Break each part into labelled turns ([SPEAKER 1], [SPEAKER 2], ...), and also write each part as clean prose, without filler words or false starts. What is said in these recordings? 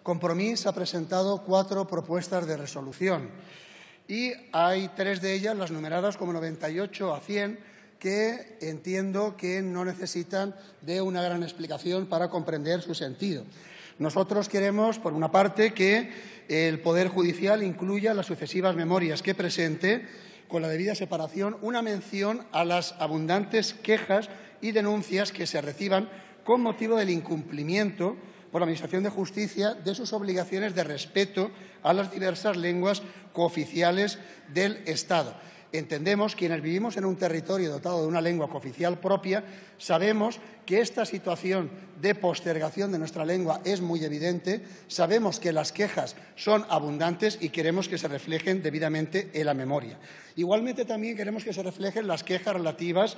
[SPEAKER 1] Compromís ha presentado 4 propuestas de resolución y hay 3 de ellas, las numeradas como 98 a 100, que entiendo que no necesitan de una gran explicación para comprender su sentido. Nosotros queremos, por una parte, que el Poder Judicial incluya las sucesivas memorias que presente, con la debida separación, una mención a las abundantes quejas y denuncias que se reciban con motivo del incumplimiento por la Administración de Justicia de sus obligaciones de respeto a las diversas lenguas cooficiales del Estado. Entendemos, quienes vivimos en un territorio dotado de una lengua cooficial propia, sabemos que esta situación de postergación de nuestra lengua es muy evidente, sabemos que las quejas son abundantes y queremos que se reflejen debidamente en la memoria. Igualmente, también queremos que se reflejen las quejas relativas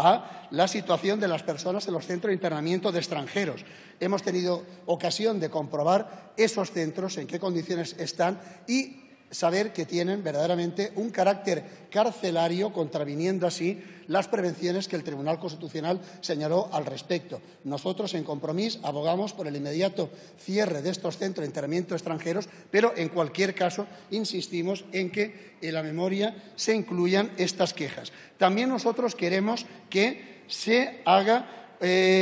[SPEAKER 1] a la situación de las personas en los centros de internamiento de extranjeros. Hemos tenido ocasión de comprobar esos centros, en qué condiciones están y saber que tienen verdaderamente un carácter carcelario, contraviniendo así las prevenciones que el Tribunal Constitucional señaló al respecto. Nosotros, en Compromís, abogamos por el inmediato cierre de estos centros de internamiento extranjeros, pero, en cualquier caso, insistimos en que en la memoria se incluyan estas quejas. También nosotros queremos que se haga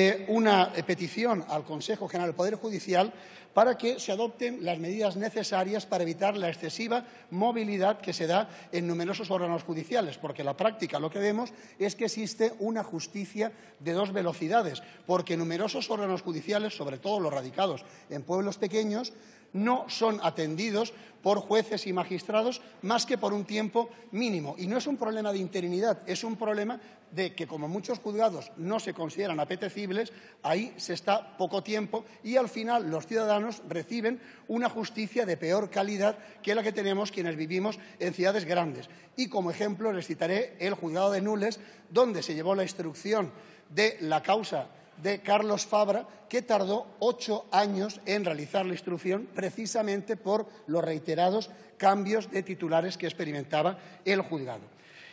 [SPEAKER 1] una petición al Consejo General del Poder Judicial para que se adopten las medidas necesarias para evitar la excesiva movilidad que se da en numerosos órganos judiciales, porque en la práctica lo que vemos es que existe una justicia de 2 velocidades, porque numerosos órganos judiciales, sobre todo los radicados en pueblos pequeños, no son atendidos por jueces y magistrados más que por un tiempo mínimo. Y no es un problema de interinidad, es un problema de que, como muchos juzgados no se consideran apetecibles, ahí se está poco tiempo y, al final, los ciudadanos reciben una justicia de peor calidad que la que tenemos quienes vivimos en ciudades grandes. Y, como ejemplo, les citaré el juzgado de Nules, donde se llevó la instrucción de la causa de Carlos Fabra, que tardó 8 años en realizar la instrucción precisamente por los reiterados cambios de titulares que experimentaba el juzgado.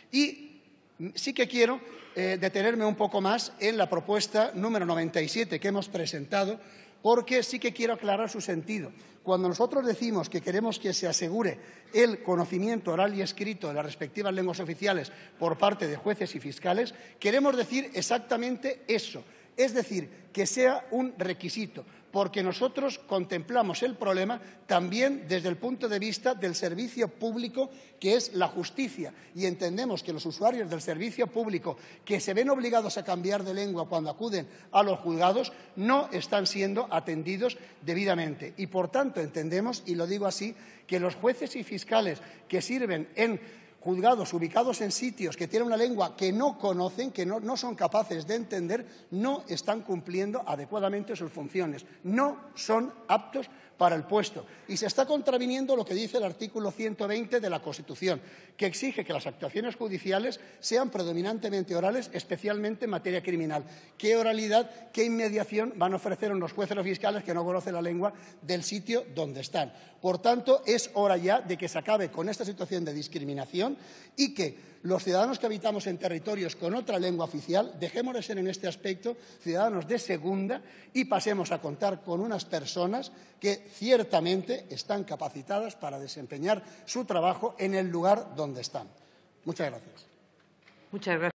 [SPEAKER 1] Y sí que quiero detenerme un poco más en la propuesta número 97 que hemos presentado, porque sí que quiero aclarar su sentido. Cuando nosotros decimos que queremos que se asegure el conocimiento oral y escrito de las respectivas lenguas oficiales por parte de jueces y fiscales, queremos decir exactamente eso. Es decir, que sea un requisito, porque nosotros contemplamos el problema también desde el punto de vista del servicio público que es la justicia, y entendemos que los usuarios del servicio público que se ven obligados a cambiar de lengua cuando acuden a los juzgados no están siendo atendidos debidamente. Y, por tanto, entendemos, y lo digo así, que los jueces y fiscales que sirven en juzgados ubicados en sitios que tienen una lengua que no conocen, que no son capaces de entender, no están cumpliendo adecuadamente sus funciones, no son aptos para el puesto. Y se está contraviniendo lo que dice el artículo 120 de la Constitución, que exige que las actuaciones judiciales sean predominantemente orales, especialmente en materia criminal. ¿Qué oralidad, qué inmediación van a ofrecer unos jueces o fiscales que no conocen la lengua del sitio donde están? Por tanto, es hora ya de que se acabe con esta situación de discriminación y que los ciudadanos que habitamos en territorios con otra lengua oficial dejemos de ser en este aspecto ciudadanos de segunda y pasemos a contar con unas personas que ciertamente están capacitadas para desempeñar su trabajo en el lugar donde están. Muchas gracias.
[SPEAKER 2] Muchas gracias.